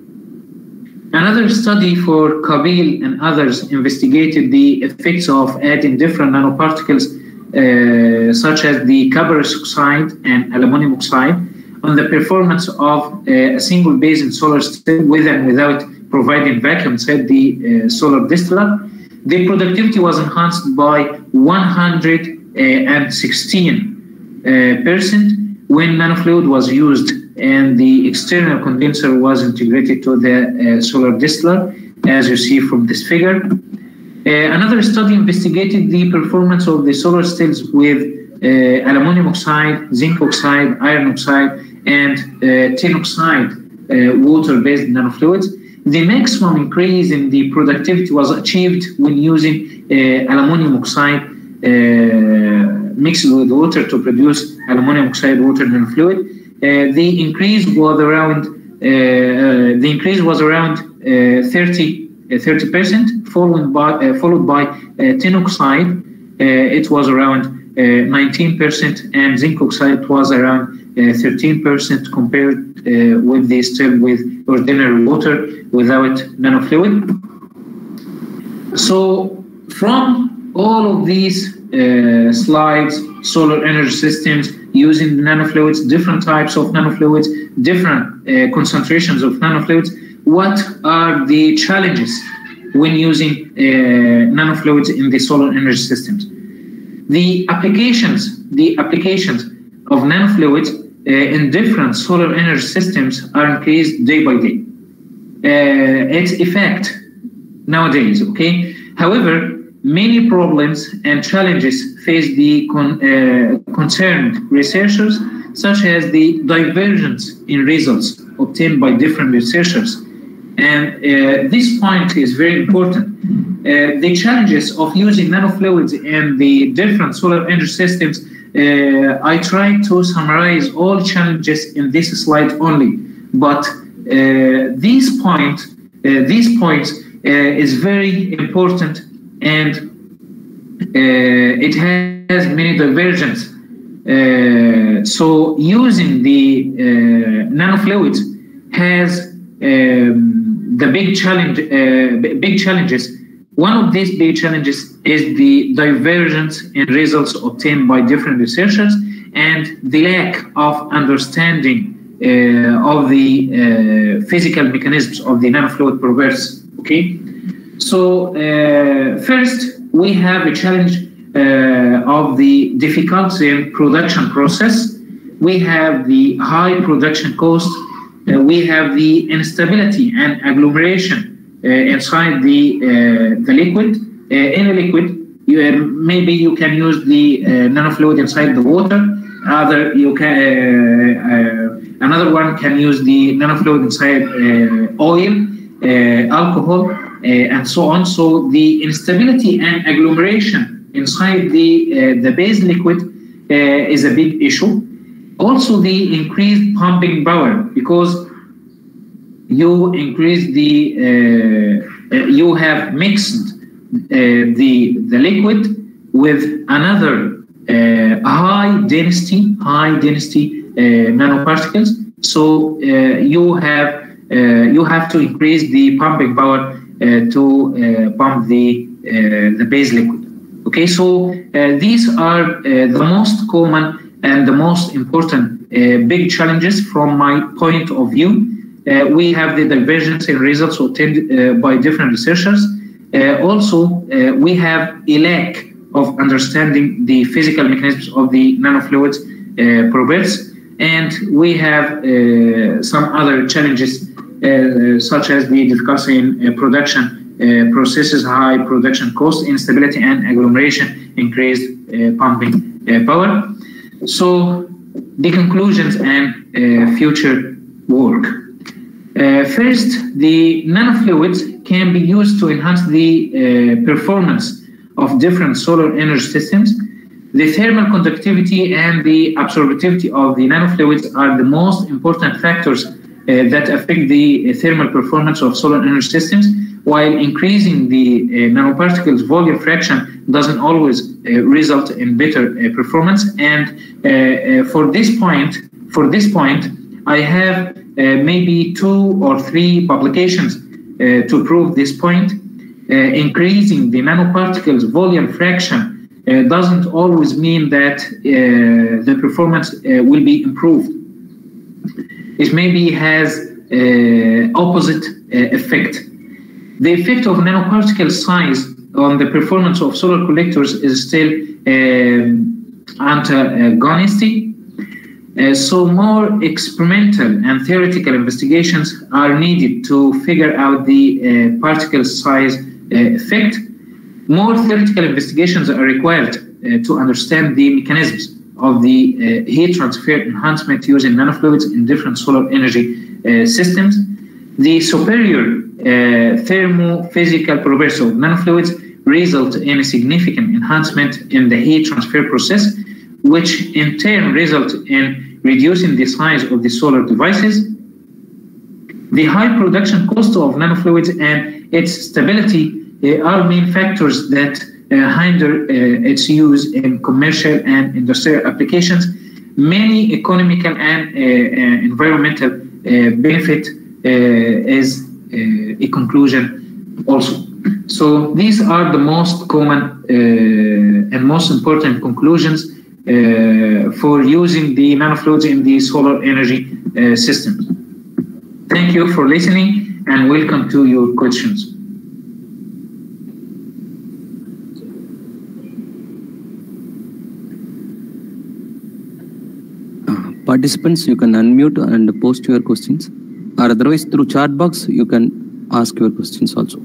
Another study for Kabil and others investigated the effects of adding different nanoparticles uh, such as the copper oxide and aluminum oxide on the performance of uh, a single basin solar still with and without providing vacuum inside the uh, solar distiller. The productivity was enhanced by one hundred sixteen percent uh, when nanofluid was used and the external condenser was integrated to the uh, solar distiller, as you see from this figure. Uh, another study investigated the performance of the solar stills with uh, aluminum oxide, zinc oxide, iron oxide, and uh, tin oxide uh, water-based nanofluids. The maximum increase in the productivity was achieved when using uh, aluminum oxide uh, mixed with water to produce aluminum oxide water nanofluid. Uh, the increase was around uh, uh, the increase was around uh, thirty percent, followed by uh, followed by uh, tin oxide. Uh, it was around uh, nineteen percent, and zinc oxide was around uh, thirteen percent compared uh, with the still with ordinary water without nanofluid. So from all of these uh, slides, solar energy systems using nanofluids, different types of nanofluids, different uh, concentrations of nanofluids, what are the challenges when using uh, nanofluids in the solar energy systems? The applications, the applications of nanofluids uh, in different solar energy systems are increased day by day. Uh, its effect nowadays, okay? However, many problems and challenges face the con uh, concerned researchers, such as the divergence in results obtained by different researchers. And uh, this point is very important. Uh, the challenges of using nanofluids in the different solar energy systems, uh, I try to summarize all challenges in this slide only. But uh, this point, uh, these points uh, is very important, and uh, it has many divergences. Uh, so using the uh, nanofluids has um, the big challenge, uh, big challenges. One of these big challenges is the divergence in results obtained by different researchers and the lack of understanding uh, of the uh, physical mechanisms of the nanofluid properties. Okay, so uh, first we have a challenge uh, of the difficulty in production process. We have the high production cost. Uh, we have the instability and agglomeration Uh, inside the uh, the liquid. Uh, in a liquid, you, uh, maybe you can use the uh, nanofluid inside the water. Other you can uh, uh, another one can use the nanofluid inside uh, oil, uh, alcohol, uh, and so on. So the instability and agglomeration inside the uh, the base liquid uh, is a big issue. Also, the increased pumping power, because you increase the, uh, uh, you have mixed uh, the, the liquid with another uh, high density, high density uh, nanoparticles. So uh, you have, uh, you have to increase the pumping power uh, to uh, pump the, uh, the base liquid. Okay, so uh, these are uh, the most common and the most important uh, big challenges from my point of view. Uh, we have the divergence in results obtained uh, by different researchers. Uh, also, uh, we have a lack of understanding the physical mechanisms of the nanofluids uh, properties, and we have uh, some other challenges uh, such as the difficulty in uh, production uh, processes, high production cost, instability and agglomeration, increased uh, pumping uh, power. So, the conclusions and uh, future work. Uh, first, the nanofluids can be used to enhance the uh, performance of different solar energy systems. The thermal conductivity and the absorptivity of the nanofluids are the most important factors uh, that affect the uh, thermal performance of solar energy systems, while increasing the uh, nanoparticles volume fraction doesn't always uh, result in better uh, performance. And uh, uh, for this point, for this point, I have Uh, maybe two or three publications uh, to prove this point. Uh, increasing the nanoparticles volume fraction uh, doesn't always mean that uh, the performance uh, will be improved. It maybe has uh, opposite uh, effect. The effect of nanoparticle size on the performance of solar collectors is still uh, antagonistic. Uh, so more experimental and theoretical investigations are needed to figure out the uh, particle size uh, effect. More theoretical investigations are required uh, to understand the mechanisms of the uh, heat transfer enhancement using nanofluids in different solar energy uh, systems. The superior uh, thermophysical properties of nanofluids result in a significant enhancement in the heat transfer process, which in turn result in reducing the size of the solar devices. The high production cost of nanofluids and its stability uh, are main factors that uh, hinder uh, its use in commercial and industrial applications. Many economical and uh, uh, environmental uh, benefit uh, is uh, a conclusion also. So these are the most common uh, and most important conclusions Uh, for using the nanofluids in the solar energy uh, systems. Thank you for listening and welcome to your questions. Uh, participants, you can unmute and post your questions, or otherwise through chat box you can ask your questions also.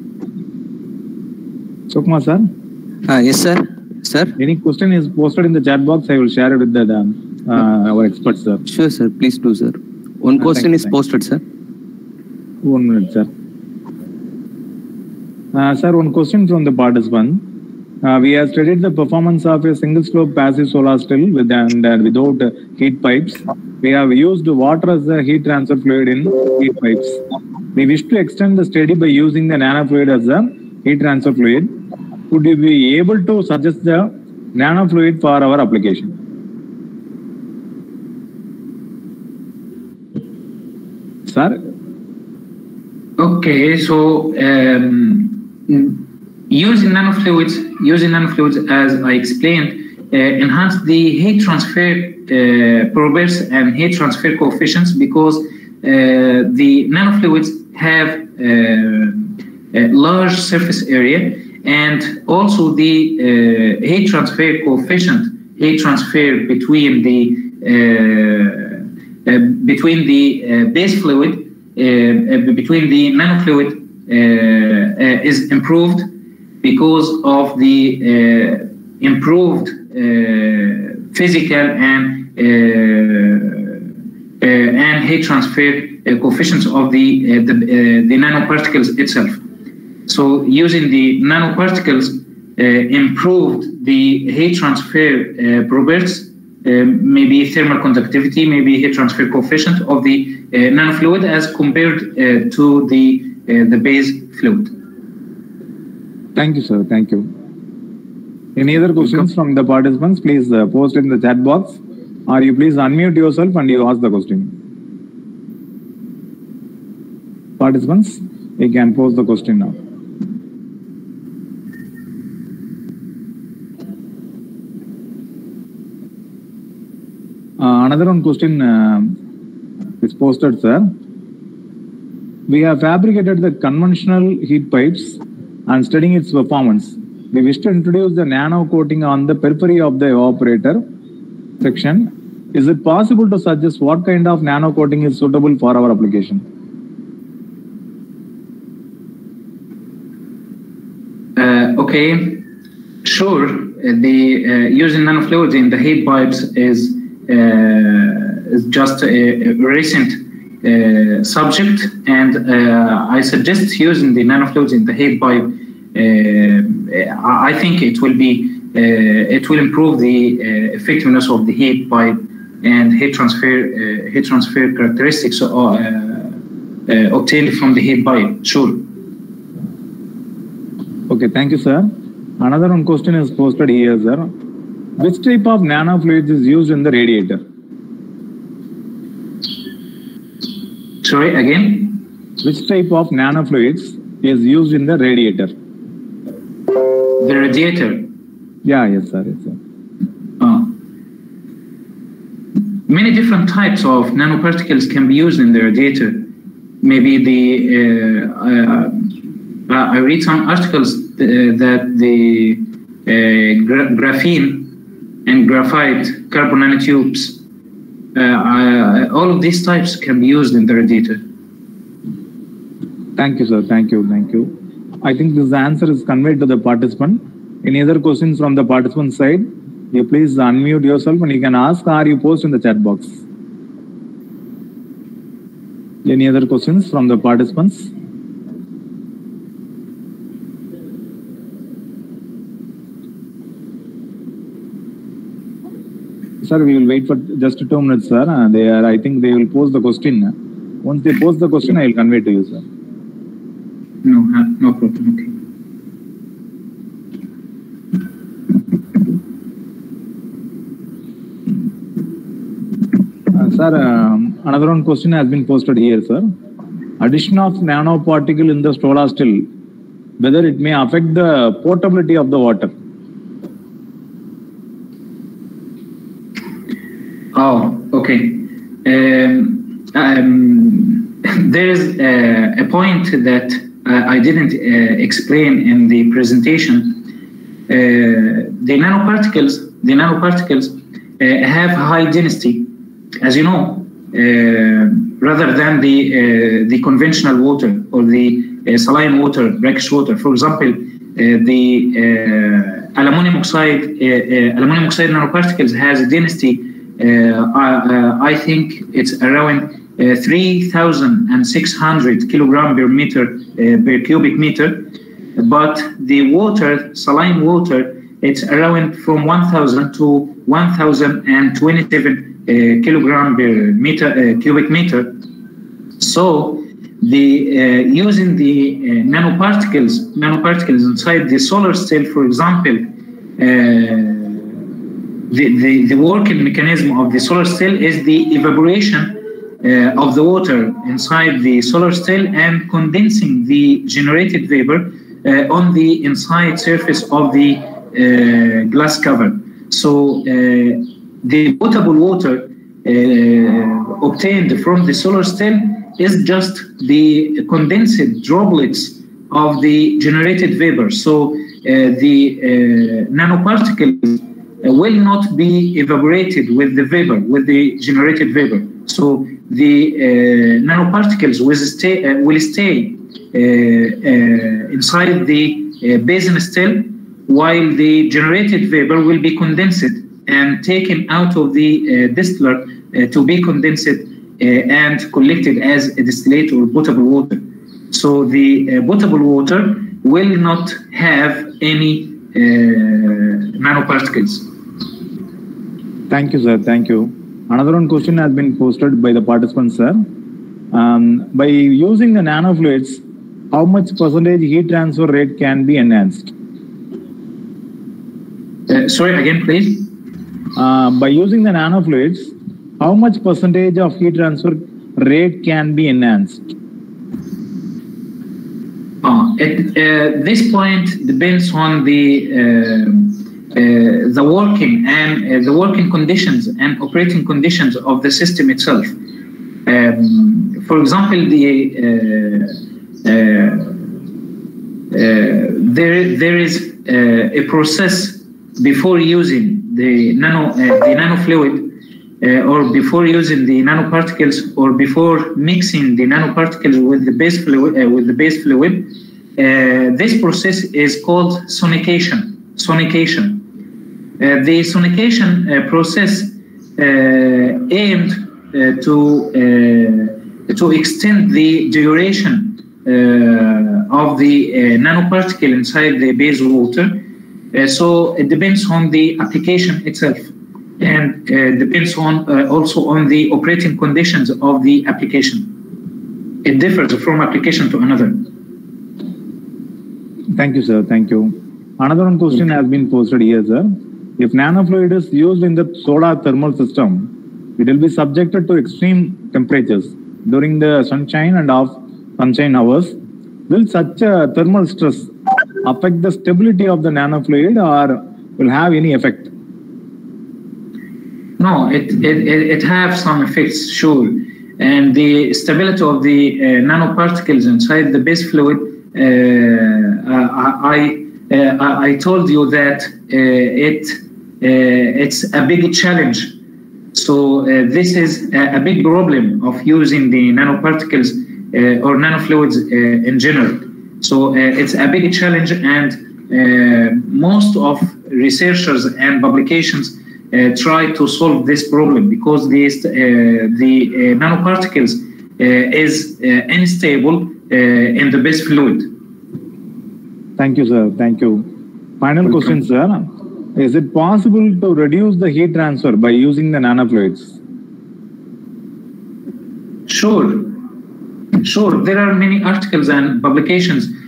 Sukma sir? Uh, yes sir. Sir? Any question is posted in the chat box, I will share it with the, uh, our experts, sir. Sure, sir. Please do, sir. One Uh, question thank is you, thank posted, sir. you. One minute, sir. Uh, sir, one question from the participant. Uh, we have studied the performance of a single slope passive solar still with and uh, without uh, heat pipes. We have used water as a heat transfer fluid in heat pipes. We wish to extend the study by using the nanofluid as a heat transfer fluid. Could you be able to suggest the nanofluid for our application? Sir? Okay, so um, using nanofluids, using nanofluids, as I explained, uh, enhance the heat transfer uh, properties and heat transfer coefficients because uh, the nanofluids have uh, a large surface area, and also the uh, heat transfer coefficient, heat transfer between the uh, uh, between the uh, base fluid, uh, uh, between the nanofluid uh, uh, is improved because of the uh, improved uh, physical and uh, uh, and heat transfer uh, coefficients of the uh, the, uh, the nanoparticles itself. So using the nanoparticles uh, improved the heat transfer uh, properties, uh, maybe thermal conductivity, maybe heat transfer coefficient of the uh, nanofluid as compared uh, to the uh, the base fluid. Thank you, sir. Thank you. Any other questions from the participants? Please uh, post in the chat box, or you please unmute yourself and you ask the question. Participants, you can post the question now. Uh, another one question uh, is posted, sir. We have fabricated the conventional heat pipes and studying its performance. We wish to introduce the nano coating on the periphery of the evaporator section. Is it possible to suggest what kind of nano coating is suitable for our application? Uh, okay, sure. The uh, using nanofluids in the heat pipes is uh, is just a, a recent uh, subject, and uh, I suggest using the nanofluids in the heat pipe. Uh, I think it will be uh, it will improve the uh, effectiveness of the heat pipe and heat transfer uh, heat transfer characteristics uh, uh, obtained from the heat pipe. Sure. Okay, thank you, sir. Another one question is posted here, sir. Which type of nanofluids is used in the radiator? Sorry, again? Which type of nanofluids is used in the radiator? The radiator. Yeah, yes, sir. Yes, sir. Oh. Many different types of nanoparticles can be used in the radiator. Maybe the uh, uh, I read some articles uh, that the uh, gra graphene and graphite carbon nanotubes, uh, uh, all of these types can be used in the radiator. Thank you, sir. Thank you. Thank you. I think this answer is conveyed to the participant. Any other questions from the participant side? You please unmute yourself and you can ask, or you post in the chat box. Any other questions from the participants? Sir, we will wait for just two minutes, sir. Uh, they are, I think they will pose the question. Once they pose the question, I will convey to you, sir. No, no problem. Okay. Uh, sir, um, another one question has been posted here, sir. Addition of nanoparticle in the solar still, whether it may affect the portability of the water. Oh, okay. Um, um, there is a, a point that uh, I didn't uh, explain in the presentation. Uh, the nanoparticles, the nanoparticles uh, have high density, as you know, uh, rather than the uh, the conventional water or the uh, saline water, brackish water. For example, uh, the uh, aluminum oxide, uh, uh, aluminum oxide nanoparticles has a density. Uh, I, uh, I think it's around uh, three thousand six hundred kilogram per meter uh, per cubic meter, but the water, saline water, it's around from one thousand to one thousand twenty-seven uh, kilogram per meter uh, cubic meter. So the uh, using the uh, nanoparticles, nanoparticles inside the solar cell, for example, uh, the, the, the working mechanism of the solar cell is the evaporation uh, of the water inside the solar cell and condensing the generated vapor uh, on the inside surface of the uh, glass cover. So uh, the potable water uh, obtained from the solar cell is just the condensed droplets of the generated vapor. So uh, the uh, nanoparticles uh, will not be evaporated with the vapor, with the generated vapor. So the uh, nanoparticles will stay, uh, will stay uh, uh, inside the uh, basin still, while the generated vapor will be condensed and taken out of the uh, distiller uh, to be condensed uh, and collected as a distillate or potable water. So the uh, potable water will not have any uh, nanoparticles. Thank you, sir. Thank you. Another one question has been posted by the participants, sir. Um, by using the nanofluids, how much percentage heat transfer rate can be enhanced? Uh, sorry, again, please. Uh, by using the nanofluids, how much percentage of heat transfer rate can be enhanced? Uh, at uh, this point depends on the uh, uh, the working and uh, the working conditions and operating conditions of the system itself. Um, for example, the uh, uh, uh, there there is uh, a process before using the nano uh, the nanofluid. Uh, or before using the nanoparticles, or before mixing the nanoparticles with the base fluid, uh, with the base fluid, uh, this process is called sonication. Sonication. Uh, the sonication uh, process uh, aimed uh, to uh, to extend the duration uh, of the uh, nanoparticle inside the base water. Uh, so it depends on the application itself. And uh, depends on uh, also on the operating conditions of the application. It differs from application to another. Thank you, sir. Thank you. Another one question has been posted here, sir. If nanofluid is used in the solar thermal system, it will be subjected to extreme temperatures during the sunshine and off sunshine hours. Will such a thermal stress affect the stability of the nanofluid or will have any effect? No, it, it, it has some effects, sure. And the stability of the uh, nanoparticles inside the base fluid, uh, I, uh, I told you that uh, it uh, it's a big challenge. So uh, this is a, a big problem of using the nanoparticles uh, or nanofluids uh, in general. So uh, it's a big challenge, and uh, most of researchers and publications Uh, try to solve this problem because the, uh, the uh, nanoparticles uh, is uh, unstable uh, in the base fluid. Thank you, sir. Thank you. Final okay. question, sir. Is it possible to reduce the heat transfer by using the nanofluids? Sure. Sure. There are many articles and publications uh,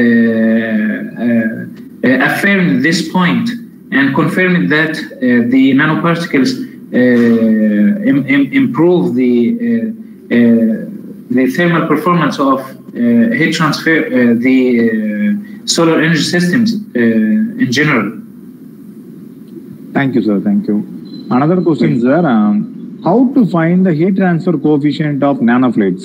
uh, affirm this point and confirming that uh, the nanoparticles uh, im im improve the uh, uh, the thermal performance of uh, heat transfer, uh, the uh, solar energy systems uh, in general. Thank you, sir. Thank you. Another question, sir. Um, how to find the heat transfer coefficient of nanofluids?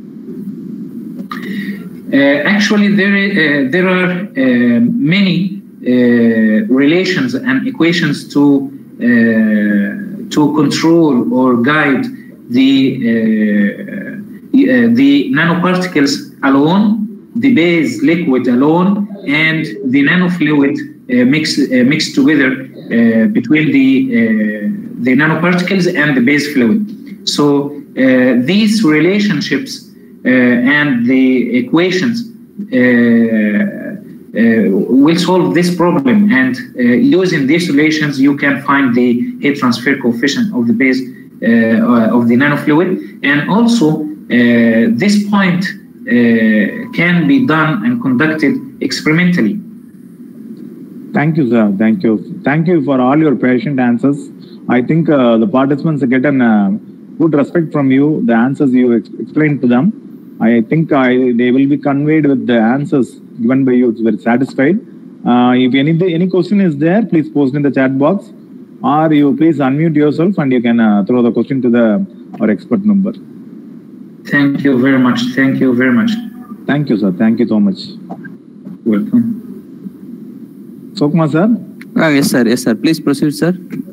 Uh, actually, there uh, there are uh, many Uh, relations and equations to uh, to control or guide the uh, uh, the nanoparticles alone, the base liquid alone, and the nanofluid uh, mixed uh, mixed together uh, between the uh, the nanoparticles and the base fluid. So Uh, these relationships uh, and the equations uh, uh, will solve this problem, and uh, using these relations you can find the heat transfer coefficient of the base uh, of the nanofluid, and also uh, this point uh, can be done and conducted experimentally. Thank you, sir. Thank you. Thank you for all your patient answers. I think uh, the participants get an uh, good respect from you, the answers you ex explained to them. I think I, they will be conveyed with the answers given by you. It's very satisfied. Uh, if any any question is there, please post in the chat box, or you please unmute yourself and you can uh, throw the question to the our expert member. Thank you very much. Thank you very much. Thank you, sir. Thank you so much. Welcome. Sokumar, sir? Uh, yes, sir. Yes, sir. Please proceed, sir.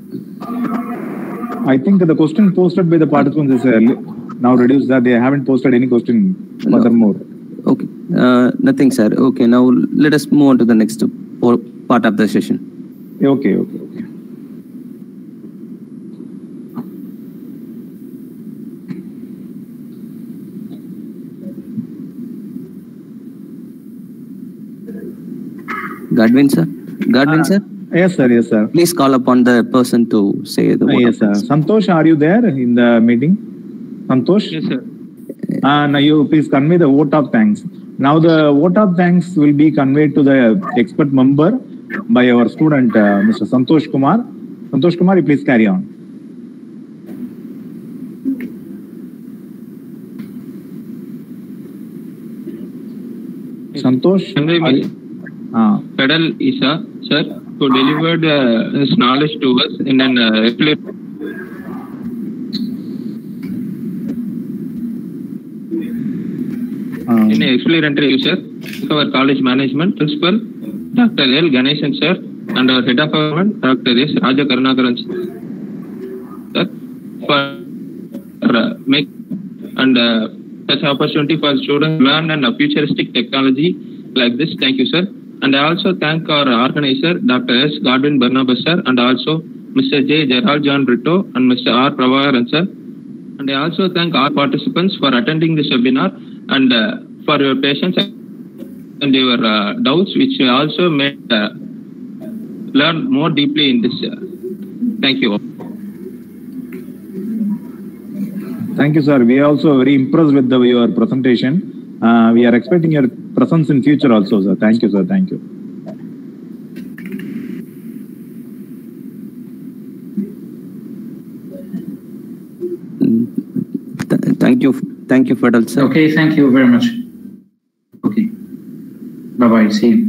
I think the question posted by the participants is uh, now reduced, that they haven't posted any question furthermore. No. Okay. Uh, nothing, sir. Okay. Now let us move on to the next part of the session. Okay, okay, okay. Godwin, sir. Godwin, uh, sir. Yes, sir. Yes, sir. Please call upon the person to say the word. Yes, sir. Santosh, are you there in the meeting? Santosh? Yes, sir. Uh, now you please convey the vote of thanks. Now the vote of thanks will be conveyed to the expert member by our student, uh, Mister Santosh Kumar. Santosh Kumar, you please carry on. Santosh? Uh, Fadal Isa, sir, who delivered uh, his knowledge to us in an uh, um, in an explanatory, sir, our college management principal, Doctor L. Ganesan, sir, and our head of government, Doctor S. Raja Karunakaran, sir, for uh, make and uh, such opportunity for students to learn and uh, futuristic technology like this. Thank you, sir. And I also thank our organizer, Doctor S. Godwin Barnabas, sir, and also Mister J. Gerald John Brito and Mister R. Prabhakaran, sir. And I also thank our participants for attending this webinar and uh, for your patience and your uh, doubts, which also made uh, learn more deeply in this. Uh, thank you. Thank you, sir. We are also very impressed with the, your presentation. Uh, we are expecting your presence in future also, sir. Thank you, sir. Thank you. Th thank you. Thank you, Fadal, sir. Okay, thank you very much. Okay. Bye-bye. See you.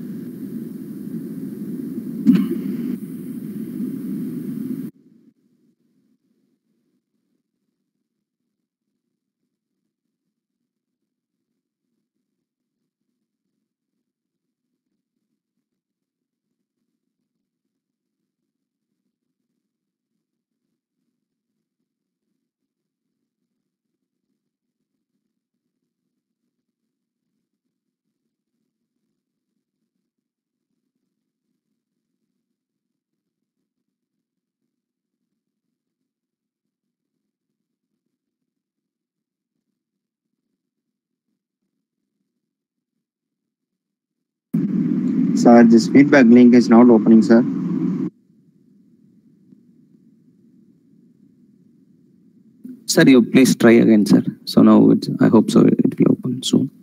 Sir, this feedback link is not opening, sir. Sir, you please try again, sir. So now it's, I hope so it will open soon.